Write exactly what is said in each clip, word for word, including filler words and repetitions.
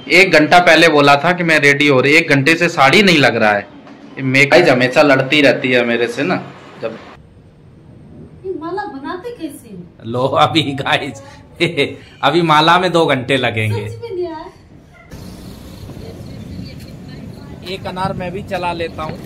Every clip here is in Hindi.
एक घंटा पहले बोला था कि मैं रेडी हो रही, एक घंटे से साड़ी नहीं लग रहा है। मेकअप हमेशा लड़ती रहती है मेरे से ना। जब ये माला बनाते कैसे? लो अभी गाइस अभी माला में दो घंटे लगेंगे। एक अनार मैं भी चला लेता हूँ।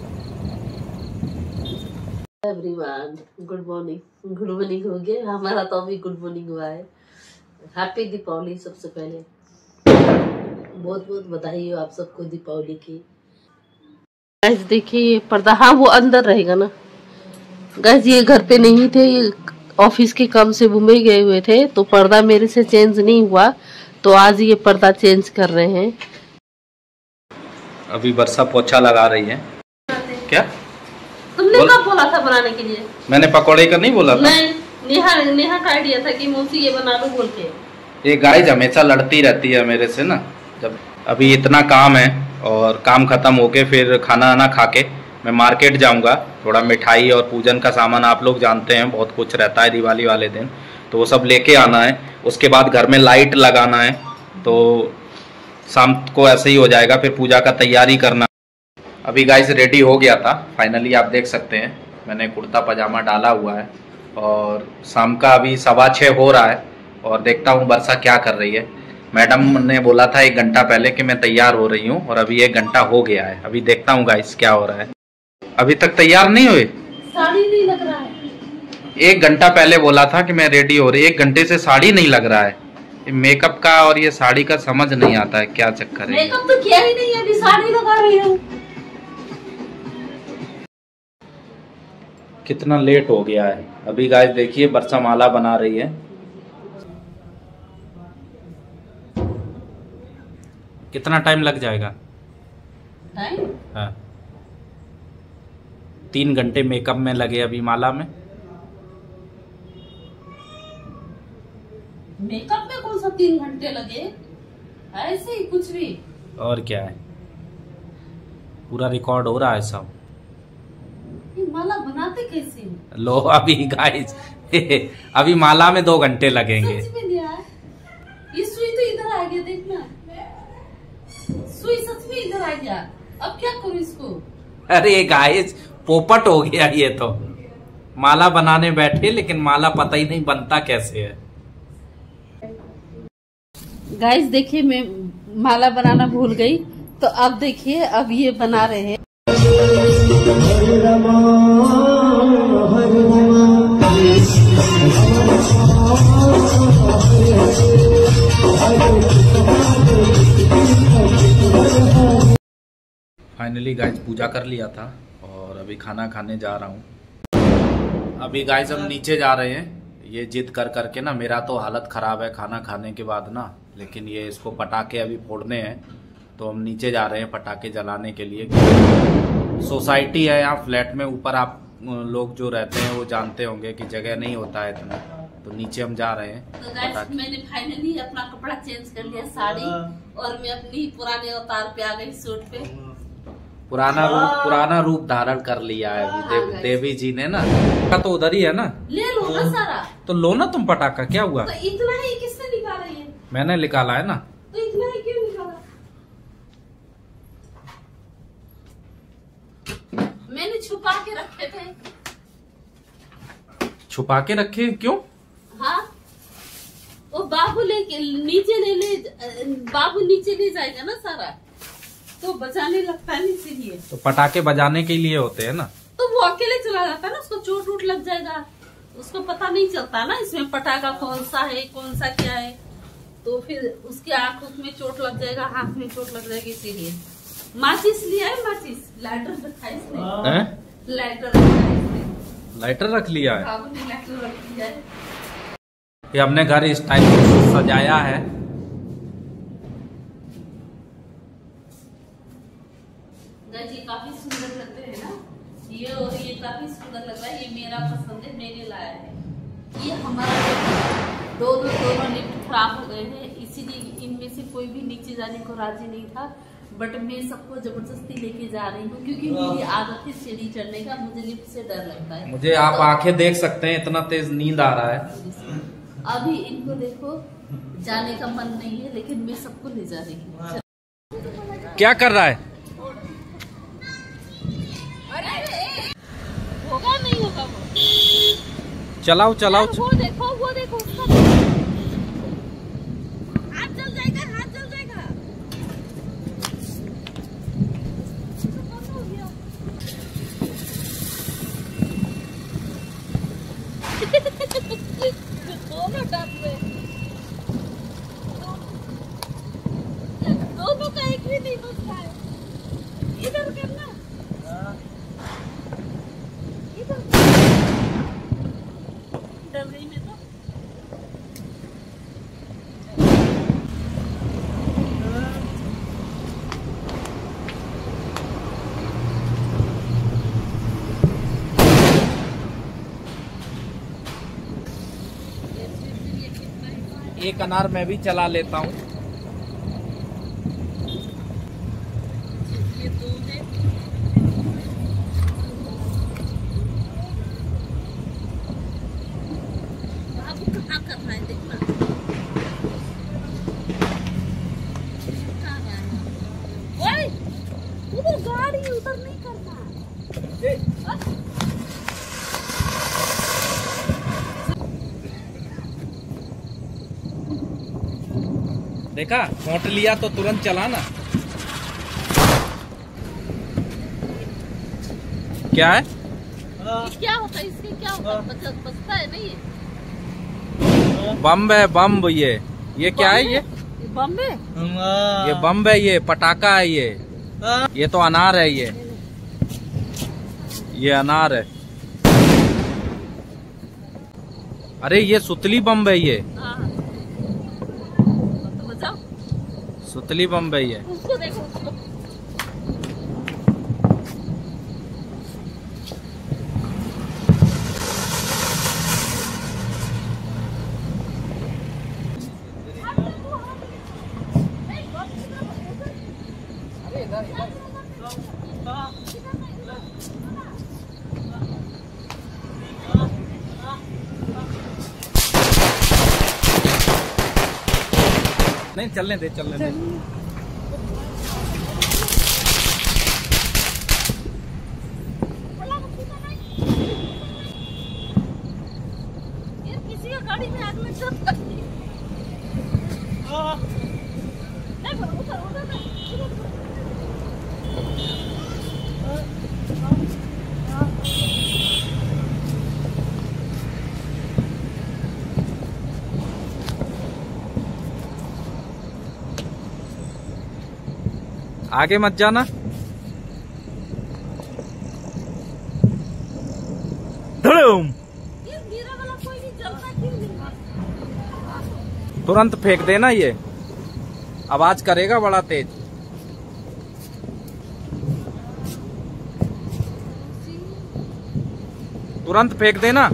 Everyone good morning. Good morning हो गया हमारा, तो अभी गुड मॉर्निंग हुआ है। हैप्पी दीपावली। सबसे पहले बहुत बहुत बधाई हो आप सबको दीपावली की। गैस देखिए ये पर्दा, हाँ वो अंदर रहेगा ना। गैस ये घर पे नहीं थे, ये ऑफिस के काम से मुंबई गए हुए थे, तो पर्दा मेरे से चेंज नहीं हुआ, तो आज ये पर्दा चेंज कर रहे हैं। अभी वर्षा पोछा लगा रही है। क्या तुमने कब बोला था बनाने के लिए? मैंने पकौड़े का नहीं बोला था। नहीं, नेहा नेहा का आइडिया था कि मौसी ये बना लो बोल के। ये गाइस हमेशा लड़ती रहती है मेरे से ना। जब अभी इतना काम है और काम खत्म होके फिर खाना आना खा के मैं मार्केट जाऊंगा। थोड़ा मिठाई और पूजन का सामान आप लोग जानते हैं बहुत कुछ रहता है दिवाली वाले दिन, तो वो सब लेके आना है। उसके बाद घर में लाइट लगाना है, तो शाम को ऐसे ही हो जाएगा। फिर पूजा का तैयारी करना। अभी गाइस रेडी हो गया था फाइनली, आप देख सकते हैं मैंने कुर्ता पजामा डाला हुआ है और शाम का अभी सवा छः हो रहा है और देखता हूँ वर्षा क्या कर रही है। मैडम ने बोला था एक घंटा पहले कि मैं तैयार हो रही हूँ और अभी एक घंटा हो गया है। अभी देखता हूँ गाइस क्या हो रहा है। अभी तक तैयार नहीं हुए, साड़ी नहीं लग रहा है। एक घंटा पहले बोला था कि मैं रेडी हो रही, एक घंटे से साड़ी नहीं लग रहा है। मेकअप का और ये साड़ी का समझ नहीं आता है क्या चक्कर है। मेकअप तो किया ही नहीं है, अभी साड़ी लगा रही हूँ। कितना लेट हो गया है। अभी गाइस देखिए वर्षा माला बना रही है। कितना टाइम लग जाएगा? टाइम? हाँ, तीन घंटे मेकअप में लगे अभी माला में। मेकअप में कौन सा तीन घंटे लगे, ऐसे ही कुछ भी। और क्या है, पूरा रिकॉर्ड हो रहा है सब। ये माला बनाते कैसे? लो अभी गाइस अभी माला में दो घंटे लगेंगे। सच में यार, ये सुई तो इधर आ गया, देखना सुई सच में इधर आ गया। अब क्या करूं इसको? अरे गाइस पोपट हो गया ये तो। माला बनाने बैठे लेकिन माला पता ही नहीं बनता कैसे है। गाइस देखिए मैं माला बनाना भूल गई, तो अब देखिए अब ये बना रहे हैं। फाइनली गाइस पूजा कर लिया था और अभी खाना खाने जा रहा हूँ। अभी गाइस हम नीचे जा रहे हैं। ये जिद कर करके ना मेरा तो हालत खराब है खाना खाने के बाद ना, लेकिन ये इसको पटाखे अभी फोड़ने हैं, तो हम नीचे जा रहे हैं पटाखे जलाने के लिए। सोसाइटी है यहाँ फ्लैट में, ऊपर आप लोग जो रहते हैं वो जानते होंगे कि जगह नहीं होता है इतना, तो नीचे हम जा रहे हैं। तो गाइस मैंने फाइनली अपना कपड़ा चेंज कर लिया, साड़ी, और मैं अपनी पुराने अवतार पे आ गई, सूट पे। पुराना रूप पुराना रूप धारण कर लिया है अभी देव, देवी जी ने ना। का तो उधर ही है ना, ले लो ना सारा। तो लो ना तुम पटाखा, क्या हुआ? तो इतना ही किसने निकाला ये? मैंने निकाला है ना। तो इतना ही क्यों निकाला? मैंने छुपा के रखे थे। छुपा के रखे क्यों? हाँ, वो बाबू लेके नीचे ले ले बाबू नीचे ले जाएगा ना सारा, तो बजाने लगता है इसीलिए। तो पटाखे बजाने के लिए होते हैं ना, तो वो अकेले चला जाता है ना, उसको चोट वोट लग जाएगा, उसको पता नहीं चलता ना इसमें पटाखा कौन सा है कौन सा क्या है, तो फिर उसके आंख में चोट लग जाएगा, हाथ में चोट लग जाएगी, इसीलिए। माचिस लिया है, माचिस लाइटर रखा है इसने। लाइटर रखा है इसने। लाइटर रख लिया है। बाबू ने लाइटर रख लिया है। ये हमने घर इस टाइप से सजाया है। ये काफी सुंदर लगते हैं ना ये, और ये काफी सुंदर लग रहा है। ये मेरा पसंद है, मैंने लाया है। ये हमारा दोनों दोनों लिफ्ट खराब हो गए हैं, इसीलिए इनमें से कोई भी नीचे जाने को राजी नहीं था, बट मैं सबको जबरदस्ती लेके जा रही हूँ क्योंकि मेरी आदत है सीढ़ी चढ़ने का, मुझे लिफ्ट से डर लगता है। मुझे आप तो, आंखें देख सकते हैं, इतना तेज नींद आ रहा है। अभी इनको देखो, जाने का मन नहीं है, लेकिन मैं सबको ले जा रही हूँ। क्या कर रहा है? होगा नहीं होगा वो। चलाओ चलाओ। वो देखो वो देखो उसका हाथ जल जाएगा, हाथ जल जाएगा। दोनों डर में, दोनों का एक भी नहीं बचता है। इधर करना, इधर डर गई मैं तो। एक अनार मैं भी चला लेता हूँ। ये दो है। बाबू कहाँ कर रहा है देखना। कहाँ गया है? ओए, उधर गाड़ी उधर नहीं करना। देखा, फोट लिया तो तुरंत चलाना। क्या है? ये क्या होता है, इसके क्या होता है? बच- बचता है नहीं ये? बम है, बम। ये ये क्या है? ये बम है? ये बम है, ये पटाखा है। ये ये तो अनार है। ये ये अनार है। अरे ये सुतली बम है। ये हाँ। तो बचाओ। सुतली बम है। ये उसको देखो, उसको। नहीं, चलने दे, चलने दे। यार किसी का गाड़ी में आग लग जाता है। नहीं, उधर उधर उधर आगे मत जाना। धड़ूम। ये मेरा वाला कोई नहीं जलता क्यों नहीं? तुरंत फेंक देना। ये आवाज करेगा बड़ा तेज। तुरंत फेंक देना।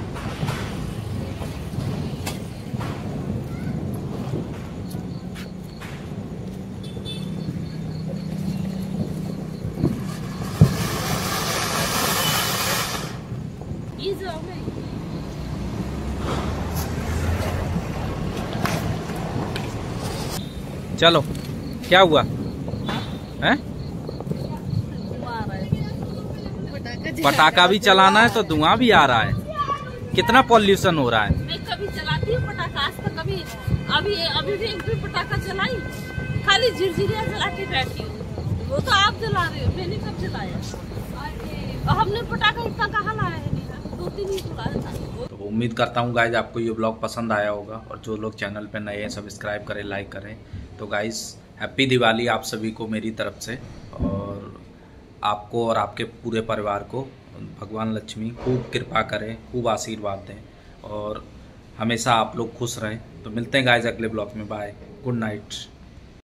ये जो है चलो, क्या हुआ? हैं? पटाखा भी चलाना है तो धुआं भी आ रहा है। कितना पॉल्यूशन हो रहा है। मैं कभी चलाती हूँ पटाखा, आज तक कभी अभी अभी भी एक भी पटाखा चलाई, खाली झिरझिरिया जला के बैठी हूँ। वो तो आप जला रहे हो, मैंने कब जलाया? और हमने पटाखा इतना कहाँ लाया है? दो तीन ही चलाया था। तो उम्मीद करता हूँ गाइज आपको ये ब्लॉग पसंद आया होगा, और जो लोग चैनल पे नए हैं सब्सक्राइब करें, लाइक करें। तो गाइज हैप्पी दिवाली आप सभी को मेरी तरफ से, और आपको और आपके पूरे परिवार को भगवान लक्ष्मी खूब कृपा करें, खूब आशीर्वाद दें, और हमेशा आप लोग खुश रहें। तो मिलते हैं गाइज अगले ब्लॉग में। Bye, good night.